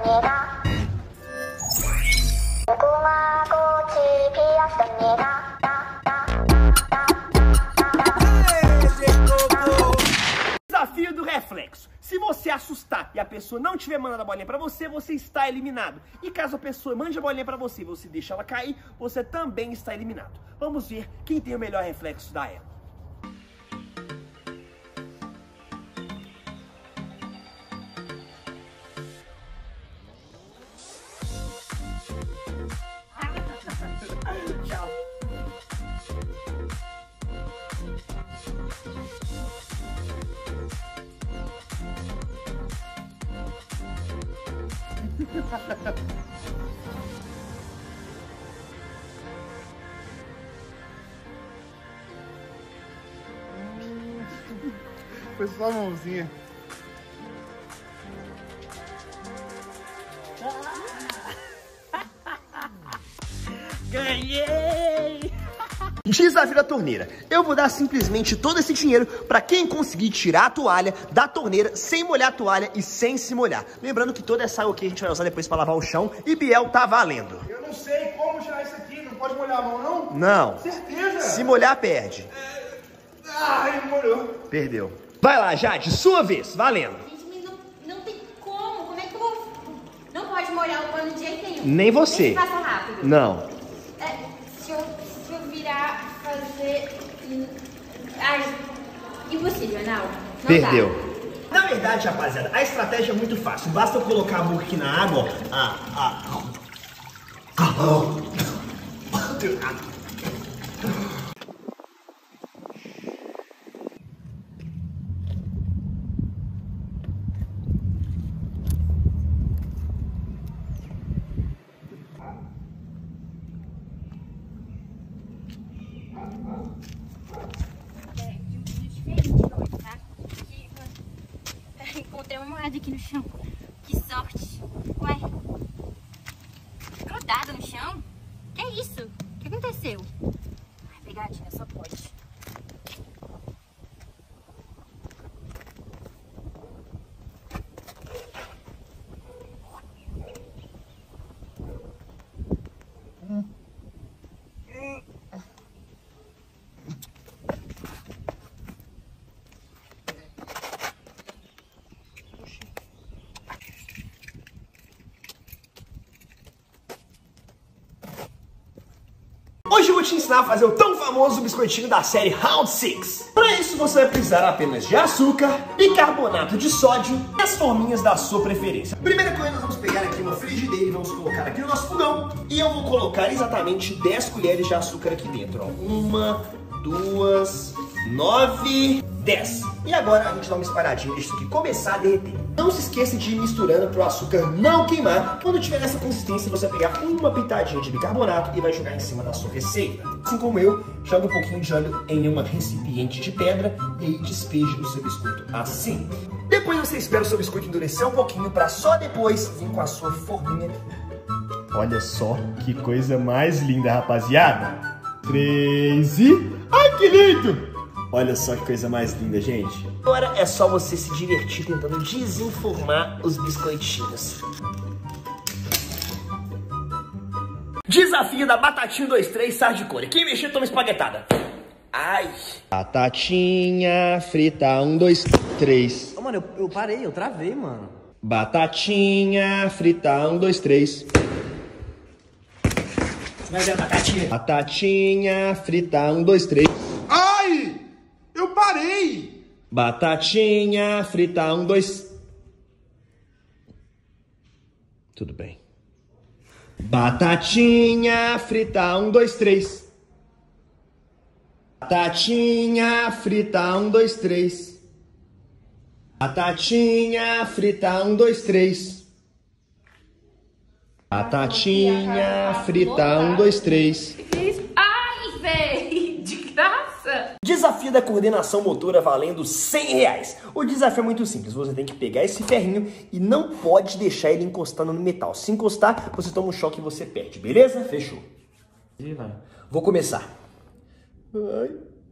Desafio do reflexo. Se você assustar e a pessoa não tiver mandado a bolinha pra você, você está eliminado. E caso a pessoa mande a bolinha pra você e você deixa ela cair, você também está eliminado. Vamos ver quem tem o melhor reflexo da ela. Tchau. Foi só a mãozinha. Ganhei! Desafio da torneira. Eu vou dar simplesmente todo esse dinheiro pra quem conseguir tirar a toalha da torneira sem molhar a toalha e sem se molhar. Lembrando que toda essa água aqui a gente vai usar depois pra lavar o chão e Biel tá valendo. Eu não sei como tirar isso aqui, não pode molhar a mão, não? Não. Certeza? Se molhar, perde. Ai, molhou. Perdeu. Vai lá, Jade, sua vez, valendo. Gente, mas não tem como. Como é que eu vou... Não pode molhar o pano de jeito nenhum. Nem você. Nem que faça rápido. Não. Se eu virar, fazer... Ai, impossível, não. Não Perdeu. dá. Na verdade, rapaziada, a estratégia é muito fácil. Basta eu colocar a boca aqui na água, Encontrei uma moeda aqui no chão. Que sorte. Ué. Grudada no chão? Que é isso? O que aconteceu? Ai, pegadinha, só pode. Hoje eu vou te ensinar a fazer o tão famoso biscoitinho da série Round 6. Para isso você vai precisar apenas de açúcar, bicarbonato de sódio e as forminhas da sua preferência. Primeira coisa, nós vamos pegar aqui uma frigideira e vamos colocar aqui no nosso fogão. E eu vou colocar exatamente 10 colheres de açúcar aqui dentro. Ó. 1, 2, 9, 10. E agora a gente dá uma espalhadinha disso aqui começar a derreter. Não se esqueça de ir misturando para o açúcar não queimar. Quando tiver nessa consistência, você vai pegar uma pitadinha de bicarbonato e vai jogar em cima da sua receita. Assim como eu, joga um pouquinho de óleo em uma recipiente de pedra e aí despeje o seu biscoito assim. Depois você espera o seu biscoito endurecer um pouquinho para só depois vir com a sua forminha. Olha só que coisa mais linda, rapaziada. 3 e... Ai, que lindo! Olha só que coisa mais linda, gente. Agora é só você se divertir tentando desenformar os biscoitinhos. Desafio da batatinha 2, 3, Sardicore. Quem mexer toma espaguetada. Ai. Batatinha frita 1, 2, 3. Ô, mano, eu parei, eu travei, mano. Batatinha frita 1, 2, 3. Vai ver a batatinha. Batatinha frita 1, 2, 3. Ai! Eu parei! Batatinha frita 1, 2. Tudo bem. Batatinha frita 1, 2, 3. Batatinha frita 1, 2, 3. Batatinha frita 1, 2, 3. Batatinha frita 1, 2, 3. Ai, véi, de graça. Desafio da coordenação motora valendo R$100. O desafio é muito simples. Você tem que pegar esse ferrinho e não pode deixar ele encostando no metal. Se encostar, você toma um choque e você perde, beleza? Fechou. Vou começar. Ai.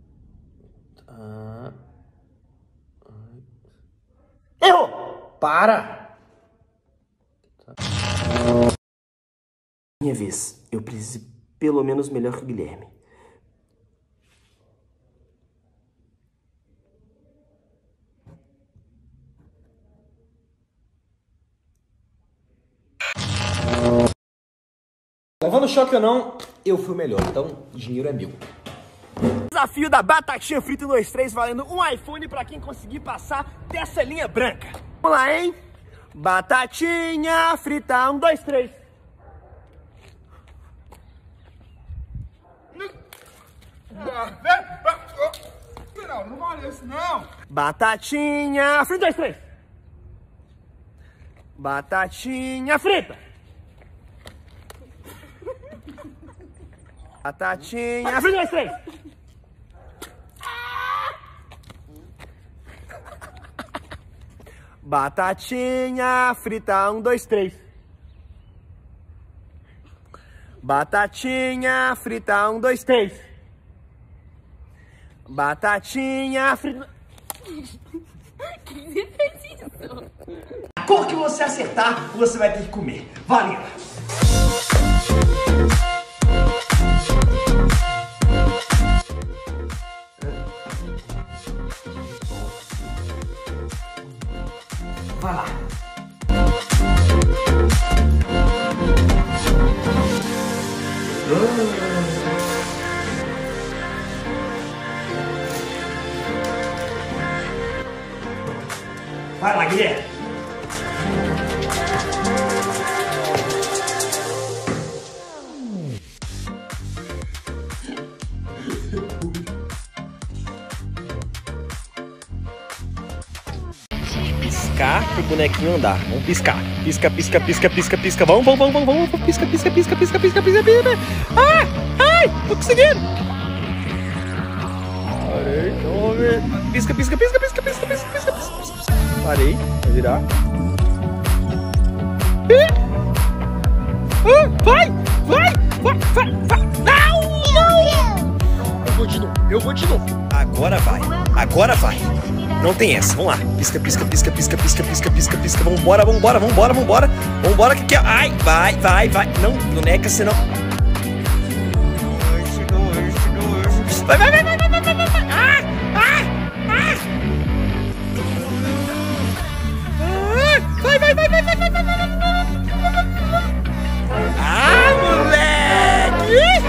Tá. Ai. Errou! Para! Tá. Minha vez. Eu preciso pelo menos melhor que o Guilherme. Levando choque ou não, eu fui o melhor, então o dinheiro é meu. Desafio da batatinha frita 1, 2, 3, valendo um iPhone pra quem conseguir passar dessa linha branca. Vamos lá, hein? Batatinha frita 1, 2, 3. Não vale isso, não. Batatinha frita 1, 2, 3. Batatinha frita. Batatinha frita 1, 2, 3. Batatinha frita 1, 2, 3. Batatinha frita 1, 2, 3. Batatinha frita. Quem fez isso? A cor que você acertar, você vai ter que comer. Valeu! Vai lá. Vai lá, Guilherme. Piscar pro bonequinho andar. Vamos piscar. Pisca, pisca, pisca, pisca, pisca. Vamos. Pisca, pisca, pisca, pisca, pisca, pisca, pisca. Ah! Ai! Tô conseguindo! Parei, vamos ver. Pisca, pisca, pisca, pisca, pisca, pisca, pisca, pisca. Parei, vai virar. Vai! Não! Eu vou de novo. Agora vai. Não tem essa, vamos lá. Pisca, pisca, pisca, pisca, pisca, pisca, pisca, pisca. Vambora. Vambora que quer. Ai, vai. Não, boneca, senão. Vai. Vai. Ah, moleque!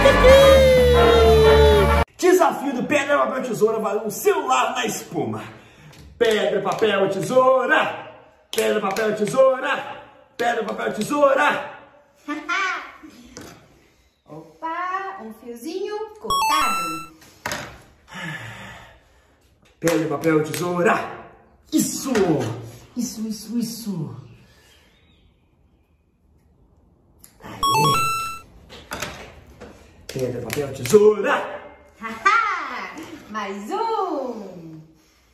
Desafio do pedra, papel, tesoura, valendo um celular na espuma. Pedra, papel, tesoura. Pedra, papel, tesoura. Pedra, papel, tesoura. Opa, um fiozinho cortado. Pedra, papel, tesoura. Isso. Aê. Pedra, papel, tesoura. Mais um.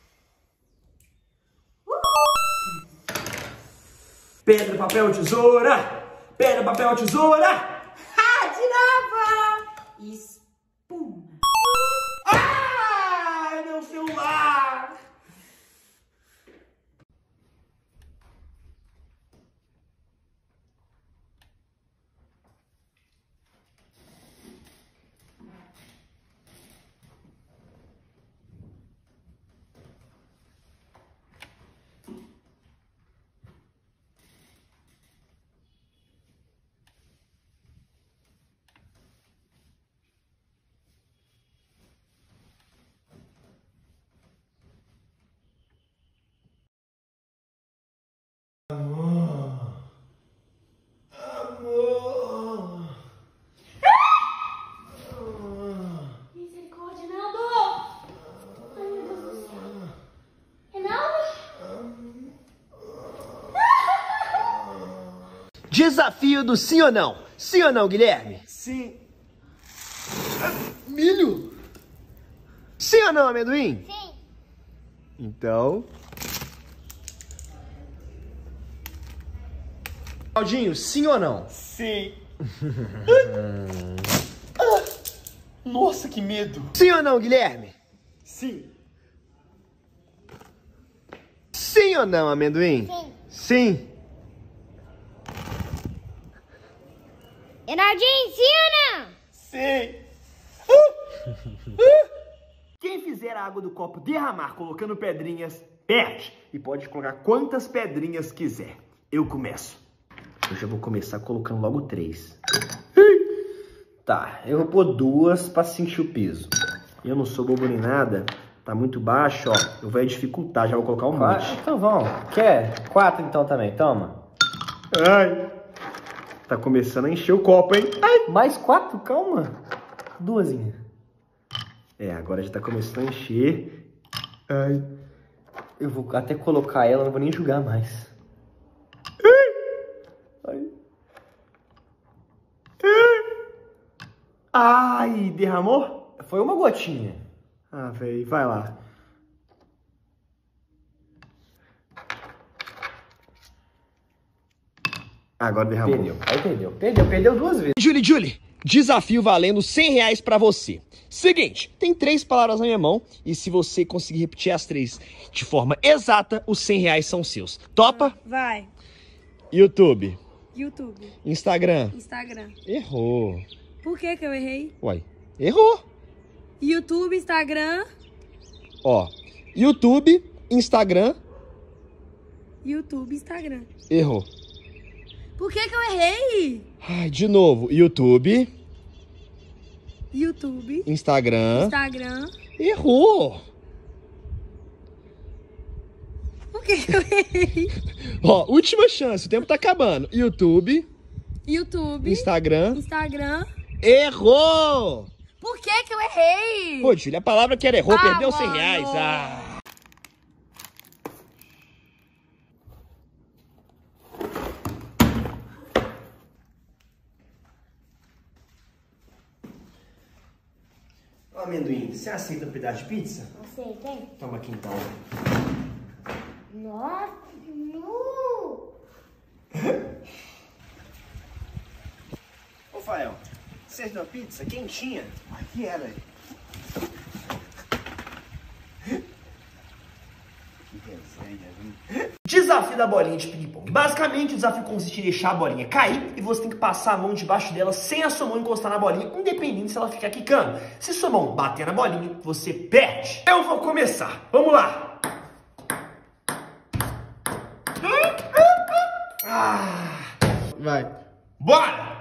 Pedra, papel, tesoura. Pedra, papel, tesoura. De novo. Espuma. Ai, meu celular. Misericórdia, Naldo. Ai, meu Deus do céu. Reinaldo? Desafio do sim ou não. Sim ou não, Guilherme? Sim. Milho? Sim ou não, amendoim? Sim. Então... Claudinho, sim ou não? Sim. Nossa, que medo. Sim ou não, Guilherme? Sim. Sim ou não, amendoim? Sim. Sim. Reinaldinho, ensina! Sim. Quem fizer a água do copo derramar colocando pedrinhas, perde. E pode colocar quantas pedrinhas quiser. Eu começo. Eu já vou começar colocando logo 3. Tá, eu vou pôr 2 pra sentir o peso. Eu não sou bobo nem nada. Tá muito baixo, ó. Eu vou dificultar, já vou colocar um monte. Então vamos. Quer? 4 então também, toma. Ai. Tá começando a encher o copo, hein? Ai. Mais 4? Calma. 2. É, agora já tá começando a encher. Ai. Eu vou até colocar ela, não vou nem julgar mais. Ai. Ai, derramou? Foi uma gotinha. Ah, velho, vai lá. Agora derramou. Perdeu 2 vezes. Julie, desafio valendo R$100 pra você. Seguinte, tem 3 palavras na minha mão e se você conseguir repetir as 3 de forma exata, os R$100 são seus. Topa? Vai. YouTube. YouTube. Instagram. Instagram. Errou. Por que eu errei? Uai, errou. YouTube, Instagram. Ó, YouTube, Instagram. YouTube, Instagram. Errou. Por que eu errei? Ai, de novo. YouTube, YouTube. Instagram. Instagram. Errou. Por que eu errei? Ó, última chance, o tempo tá acabando. YouTube, YouTube. Instagram. Instagram. Errou! Por que eu errei? Pô, Júlia, a palavra que era errou, Ah, perdeu mano. R$100. Ah. Ô, amendoim, você aceita um pedaço de pizza? Aceita, hein? Toma aqui então. Nossa, Ô, Fael, você deu pizza quentinha? Aqui era. Que resenha, viu? Desafio da bolinha de ping-pong. Basicamente, o desafio consiste em deixar a bolinha cair e você tem que passar a mão debaixo dela sem a sua mão encostar na bolinha, independente se ela ficar quicando. Se sua mão bater na bolinha, você perde. Eu vou começar. Vamos lá. Vai. Bora!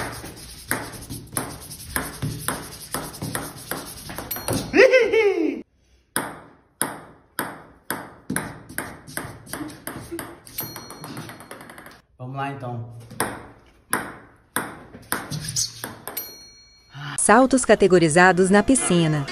Vamos lá então. Saltos categorizados na piscina.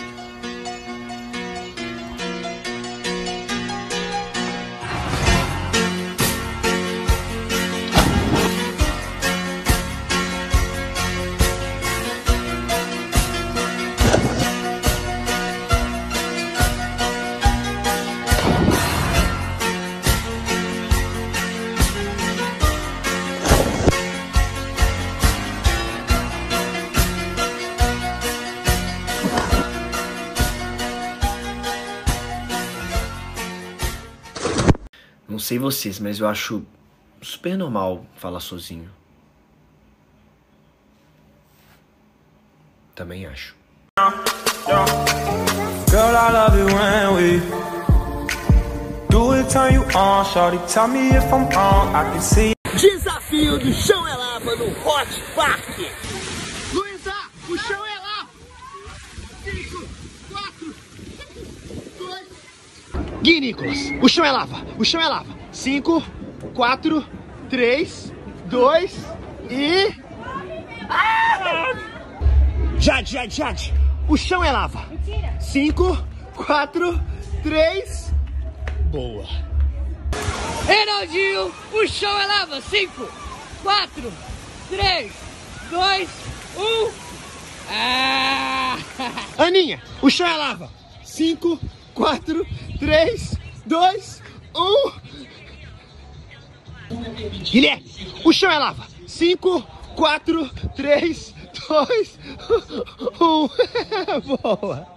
Não sei vocês, mas eu acho super normal falar sozinho. Também acho. Girl, I love it when we do it, turn you on, shorty. Tell me if I'm wrong, I can see. Desafio do chão é lava no Hot Park. Luísa, o chão é lá. 5, 4, 2. Gui Nicolas, o chão é lava. O chão é lava. 5, 4, 3, 2 e... Jade, o chão é lava. 5, 4, 3... Boa. Reinaldinho, o chão é lava. 5, 4, 3, 2, 1. Ah! Aninha, o chão é lava. 5, 4, 3, 2, 1... Guilherme, o chão é lava. 5, 4, 3, 2, 1... Boa.